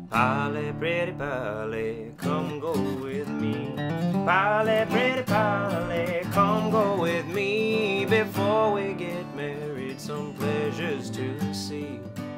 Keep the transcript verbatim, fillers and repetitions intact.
Polly, pretty Polly, come go with me. Polly, pretty Polly, come go with me. Before we get married, some pleasures to see.